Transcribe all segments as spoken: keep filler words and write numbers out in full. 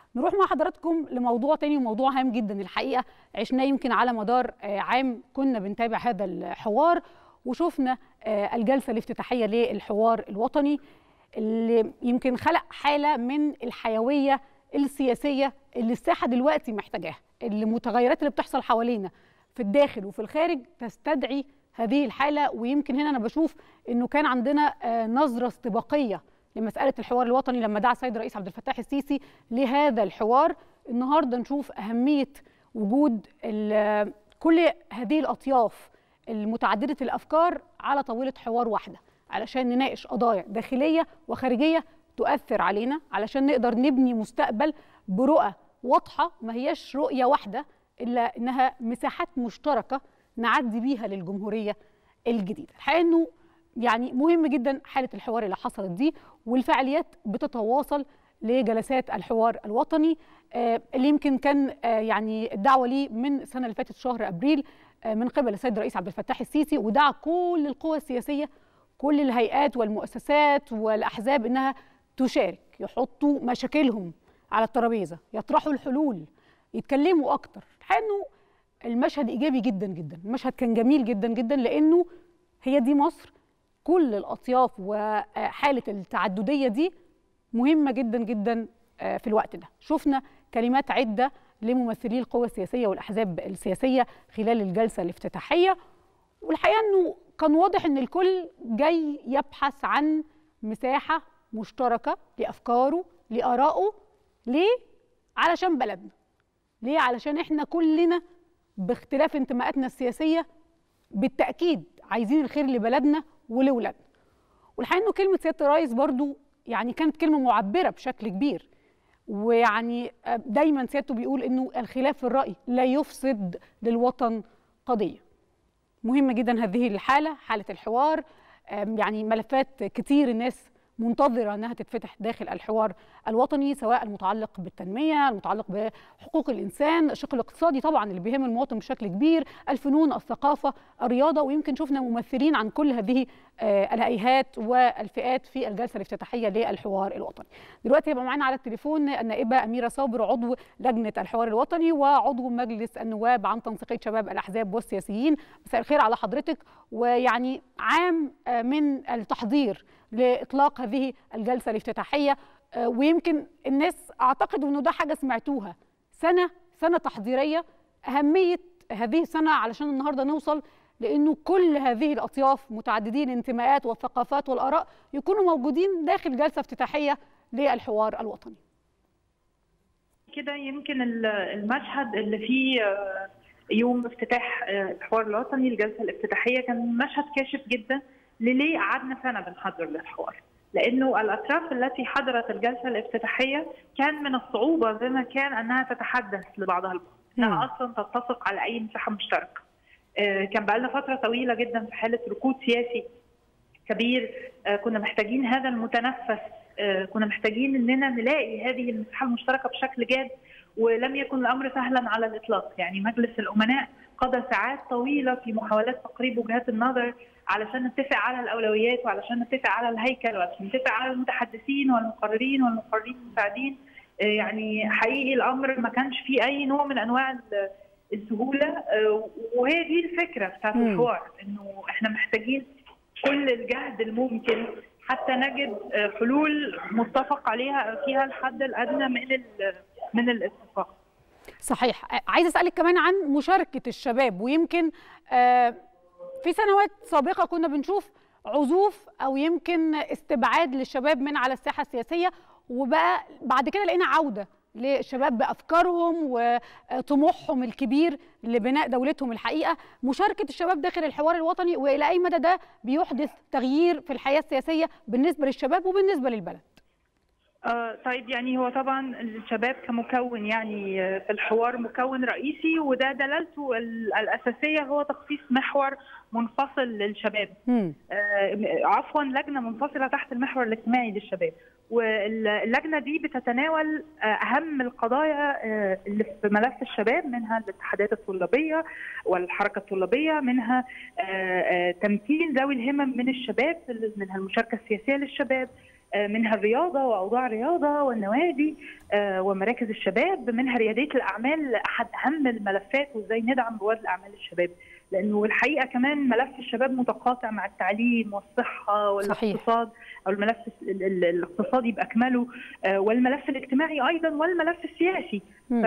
نروح مع حضراتكم لموضوع تاني وموضوع هام جدا الحقيقة عشناه يمكن على مدار عام كنا بنتابع هذا الحوار، وشفنا الجلسة الافتتاحية للحوار الوطني اللي يمكن خلق حالة من الحيوية السياسية اللي الساحة دلوقتي محتاجاها، اللي المتغيرات اللي بتحصل حوالينا في الداخل وفي الخارج تستدعي هذه الحالة. ويمكن هنا أنا بشوف إنه كان عندنا نظرة استباقية لمسألة الحوار الوطني لما دعا السيد الرئيس عبد الفتاح السيسي لهذا الحوار. النهارده نشوف أهمية وجود كل هذه الأطياف المتعددة الأفكار على طاولة حوار واحدة علشان نناقش قضايا داخلية وخارجية تؤثر علينا، علشان نقدر نبني مستقبل برؤى واضحة، ما هياش رؤية واحدة إلا إنها مساحات مشتركة نعدي بيها للجمهورية الجديدة. الحقيقة إنه يعني مهم جدا حالة الحوار اللي حصلت دي، والفعاليات بتتواصل لجلسات الحوار الوطني اللي يمكن كان يعني الدعوة ليه من السنة اللي فاتت شهر أبريل من قبل السيد الرئيس عبد الفتاح السيسي، ودعا كل القوى السياسية كل الهيئات والمؤسسات والأحزاب إنها تشارك، يحطوا مشاكلهم على الترابيزة، يطرحوا الحلول، يتكلموا أكتر. الحقيقة إنه المشهد إيجابي جدا جدا، المشهد كان جميل جدا جدا، لأنه هي دي مصر، كل الأطياف وحالة التعددية دي مهمة جدا جدا في الوقت ده. شفنا كلمات عدة لممثلي القوى السياسية والأحزاب السياسية خلال الجلسة الافتتاحية، والحقيقة أنه كان واضح أن الكل جاي يبحث عن مساحة مشتركة لأفكاره لآرائه. ليه؟ علشان بلدنا. ليه؟ علشان إحنا كلنا باختلاف انتماءاتنا السياسية بالتأكيد عايزين الخير لبلدنا ولولادنا. والحقيقة أنه كلمة سيادة الرئيس برضو يعني كانت كلمة معبرة بشكل كبير، ويعني دايما سيادته بيقول أنه الخلاف في الرأي لا يفسد للوطن قضية. مهمة جدا هذه الحالة، حالة الحوار، يعني ملفات كتير الناس منتظرة أنها تتفتح داخل الحوار الوطني، سواء المتعلق بالتنمية، المتعلق بحقوق الإنسان، الشق الاقتصادي طبعا اللي بيهم المواطن بشكل كبير، الفنون، الثقافة، الرياضة، ويمكن شفنا ممثلين عن كل هذه الهيئات والفئات في الجلسة الافتتاحية للحوار الوطني. دلوقتي يبقى معانا على التليفون النائبة أميرة صابر، عضو لجنة الحوار الوطني وعضو مجلس النواب عن تنسيقية شباب الأحزاب والسياسيين. مساء الخير على حضرتك. ويعني عام من التحضير لإطلاق هذه الجلسة الافتتاحية، ويمكن الناس أعتقد أنه ده حاجة سمعتوها، سنة سنة تحضيرية. أهمية هذه السنة علشان النهاردة نوصل لأنه كل هذه الأطياف متعددين الانتماءات والثقافات والآراء يكونوا موجودين داخل جلسة افتتاحية للحوار الوطني. كده يمكن المشهد اللي فيه يوم افتتاح الحوار الوطني، الجلسة الافتتاحية، كان مشهد كاشف جدا لليه قعدنا سنة بنحضر للحوار. لأنه الأطراف التي حضرت الجلسة الافتتاحية كان من الصعوبة زي ما كان أنها تتحدث لبعضها البعض، أنها أصلا تتفق على أي مساحة مشتركة. كان بقى لنا فترة طويلة جدا في حالة ركود سياسي كبير، كنا محتاجين هذا المتنفس، كنا محتاجين أننا نلاقي هذه المساحة المشتركة بشكل جاد، ولم يكن الأمر سهلا على الإطلاق. يعني مجلس الأمناء قضى ساعات طويلة في محاولات تقريب وجهات النظر علشان نتفق على الأولويات، وعلشان نتفق على الهيكل، وعلشان نتفق على المتحدثين والمقررين والمقررين المساعدين. يعني حقيقي الأمر ما كانش فيه أي نوع من أنواع السهولة، وهي دي الفكرة بتاعت الحوار، إنه إحنا محتاجين كل الجهد الممكن حتى نجد حلول متفق عليها فيها الحد الأدنى من من الاتفاق. صحيح. عايزة أسألك كمان عن مشاركة الشباب، ويمكن في سنوات سابقة كنا بنشوف عزوف أو يمكن استبعاد للشباب من على الساحة السياسية، وبقى بعد كده لقينا عودة للشباب بأفكارهم وطموحهم الكبير لبناء دولتهم. الحقيقة مشاركة الشباب داخل الحوار الوطني، وإلى أي مدى ده بيحدث تغيير في الحياة السياسية بالنسبة للشباب وبالنسبة للبلد؟ آه طيب، يعني هو طبعا الشباب كمكون يعني في الحوار مكون رئيسي، وده دلالته الأساسية هو تخصيص محور منفصل للشباب. آه عفوا لجنة منفصلة تحت المحور الاجتماعي للشباب، واللجنة دي بتتناول أهم القضايا اللي في ملف الشباب، منها الاتحادات الطلابية والحركة الطلابية، منها تمكين ذوي الهمم من الشباب، منها المشاركة السياسية للشباب، منها الرياضه واوضاع الرياضه والنوادي ومراكز الشباب، منها رياديه الاعمال احد اهم الملفات، وازاي ندعم رواد الاعمال الشباب، لانه الحقيقه كمان ملف الشباب متقاطع مع التعليم والصحه والاقتصاد، او الملف الاقتصادي باكمله، والملف الاجتماعي ايضا، والملف السياسي.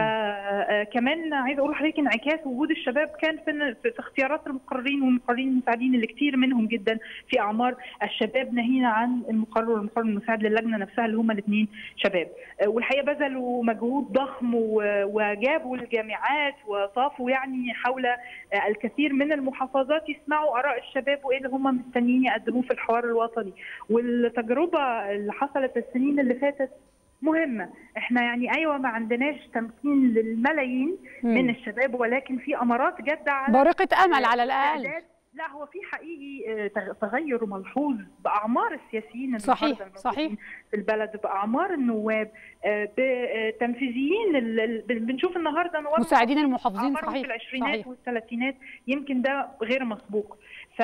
فكمان عايزه اقول لحضرتك انعكاس وجود الشباب كان في, في اختيارات المقررين والمقررين المساعدين، اللي كتير منهم جدا في اعمار الشباب، ناهينا عن المقرر والمقرر المساعد للجنه نفسها اللي هم الاثنين شباب. والحقيقه بذلوا مجهود ضخم وجابوا الجامعات وطافوا يعني حول الكثير من المحافظات يسمعوا اراء الشباب وايه اللي هم مستنيين يقدموه في الحوار الوطني. والتجربه اللي حصلت السنين اللي فاتت مهمه. احنا يعني ايوه ما عندناش تمكين للملايين مم. من الشباب، ولكن في امارات جاده على بارقه امل على الاقل. لا، هو في حقيقي تغير ملحوظ باعمار السياسيين صحيح صحيح في البلد، باعمار النواب، بتنفيذيين. بنشوف النهارده نواب مساعدين المحافظين صحيح في العشرينات والثلاثينات، يمكن ده غير مسبوق.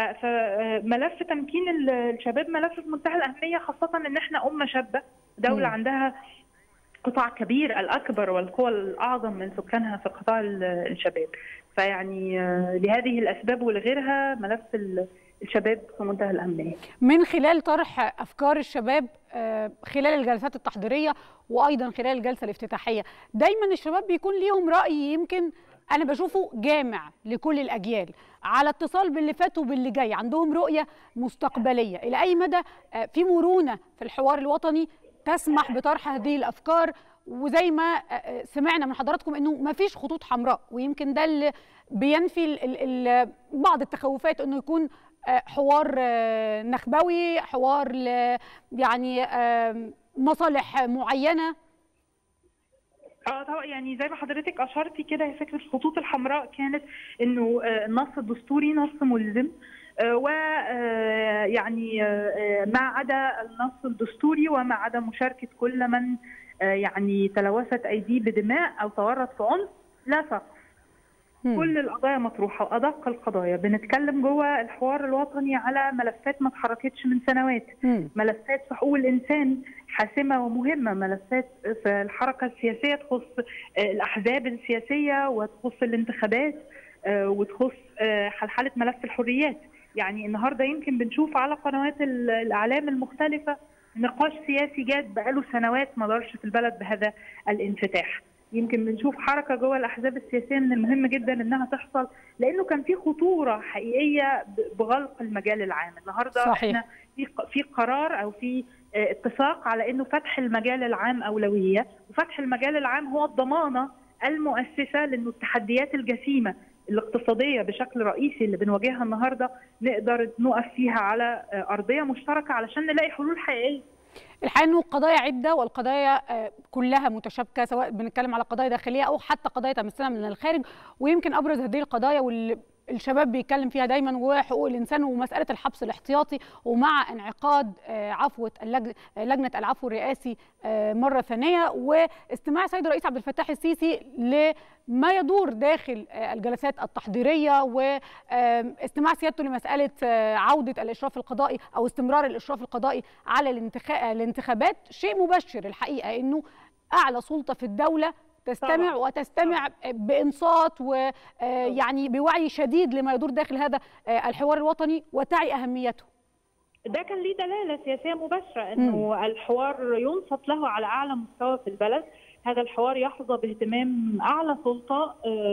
فملف تمكين الشباب ملف في منتهى الاهميه، خاصه ان احنا امه شابه، دوله م. عندها قطاع كبير، الاكبر والقوى الاعظم من سكانها في قطاع الشباب. فيعني لهذه الاسباب ولغيرها ملف الشباب في منتهى الاهميه. من خلال طرح افكار الشباب خلال الجلسات التحضيريه وايضا خلال الجلسه الافتتاحيه، دايما الشباب بيكون ليهم راي يمكن انا بشوفه جامع لكل الاجيال، على اتصال باللي فات وباللي جاي، عندهم رؤيه مستقبليه. الى اي مدى في مرونه في الحوار الوطني تسمح بطرح هذه الافكار؟ وزي ما سمعنا من حضراتكم انه ما فيش خطوط حمراء، ويمكن ده اللي بينفي ال ال بعض التخوفات انه يكون حوار نخبوي، حوار يعني مصالح معينه. اه طبعا، يعني زي ما حضرتك اشرتي كده، فكره الخطوط الحمراء كانت انه النص الدستوري نص ملزم، ويعني ما عدا النص الدستوري وما عدا مشاركه كل من يعني تلوثت ايديه بدماء او تورط في عنف لا فرق. كل القضايا مطروحه، وادق القضايا. بنتكلم جوه الحوار الوطني على ملفات ما اتحركتش من سنوات، مم. ملفات في حقوق الانسان حاسمه ومهمه، ملفات في الحركه السياسيه تخص الاحزاب السياسيه وتخص الانتخابات وتخص حاله ملف الحريات. يعني النهارده يمكن بنشوف على قنوات الاعلام المختلفه نقاش سياسي جاد بقاله سنوات ما دارش في البلد بهذا الانفتاح. يمكن بنشوف حركه جوه الاحزاب السياسيه من المهم جدا انها تحصل، لانه كان في خطوره حقيقيه بغلق المجال العام. النهارده صحيح. احنا في في قرار او في اتفاق على انه فتح المجال العام اولويه، وفتح المجال العام هو الضمانه المؤسسه لانه التحديات الجسيمه الاقتصاديه بشكل رئيسي اللي بنواجهها النهارده نقدر نقف فيها على ارضيه مشتركه علشان نلاقي حلول حقيقيه. الحقيقه انه القضايا عده والقضايا كلها متشابكه، سواء بنتكلم على قضايا داخليه او حتى قضايا تمثلها من الخارج، ويمكن ابرز هذه القضايا واللي الشباب بيتكلم فيها دايما وحقوق الانسان ومساله الحبس الاحتياطي، ومع انعقاد عفوه لجنه العفو الرئاسي مره ثانيه، واستماع السيد الرئيس عبد الفتاح السيسي لما يدور داخل الجلسات التحضيريه، واستماع سيادته لمساله عوده الاشراف القضائي او استمرار الاشراف القضائي على الانتخابات. شيء مبشر الحقيقه انه اعلى سلطه في الدوله تستمع طبعا. وتستمع طبعا. بإنصات ويعني بوعي شديد لما يدور داخل هذا الحوار الوطني وتعي أهميته. ده كان ليه دلالة سياسية مباشرة انه م. الحوار ينصت له على أعلى مستوى في البلد. هذا الحوار يحظى باهتمام أعلى سلطة،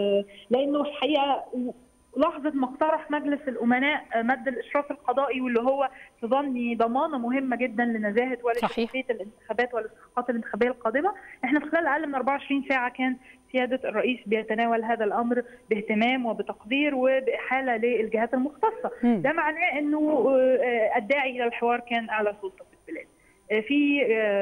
لأنه الحقيقة لحظة ما اقترح مجلس الأمناء مد الإشراف القضائي، واللي هو في ظني ضمانة مهمة جدا لنزاهة ولشفافية الانتخابات والاستحقاقات الانتخابية القادمة. احنا في خلال أقل من أربعة وعشرين ساعة كان سيادة الرئيس بيتناول هذا الأمر باهتمام وبتقدير وبإحالة للجهات المختصة. م. ده معناه أنه الداعي إلى الحوار كان أعلى سلطة في البلاد. في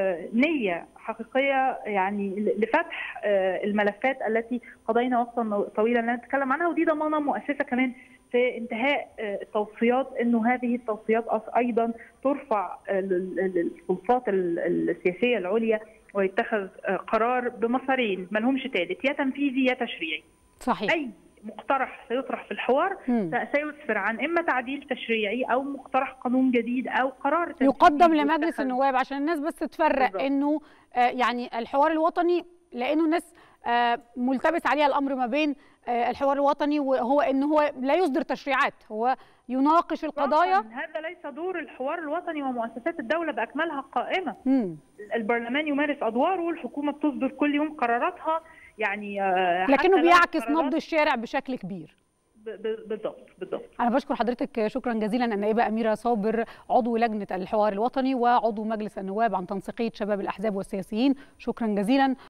نية حقيقية يعني لفتح الملفات التي قضينا وقتا طويلا لا نتكلم عنها، ودي ضمانة مؤسسة كمان في انتهاء التوصيات، انه هذه التوصيات ايضا ترفع للسلطات السياسية العليا ويتخذ قرار بمسارين ما لهمش ثالث، يا تنفيذي يا تشريعي. صحيح. اي مقترح سيطرح في الحوار سيسفر عن اما تعديل تشريعي او مقترح قانون جديد او قرار يقدم لمجلس النواب، عشان الناس بس تفرق بالضبط. انه آه يعني الحوار الوطني، لانه الناس آه ملتبس عليها الامر ما بين آه الحوار الوطني وهو ان هو لا يصدر تشريعات، هو يناقش القضايا. هذا ليس دور الحوار الوطني ومؤسسات الدوله باكملها قائمه. مم. البرلمان يمارس ادواره والحكومه بتصدر كل يوم قراراتها، يعني لكنه بيعكس نبض الشارع بشكل كبير. بالضبط بالضبط. انا بشكر حضرتك شكرا جزيلا النائبه اميره صابر، عضو لجنه الحوار الوطني وعضو مجلس النواب عن تنسيقيه شباب الاحزاب والسياسيين، شكرا جزيلا.